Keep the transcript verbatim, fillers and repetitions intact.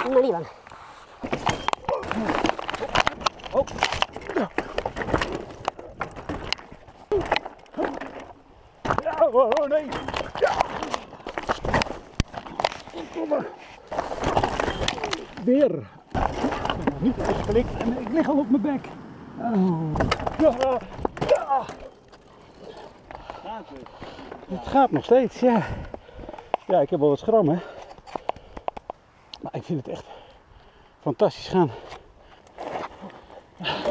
maar niet lang. Oh. Ja. Ja, oh nee. Ja. Kom maar. Weer. Niet uitgelikt en ik lig al op mijn bek. Oh. Ja. Ja. Het gaat nog steeds, ja. Ja, ik heb wel wat schrammen. Maar ik vind het echt fantastisch gaan.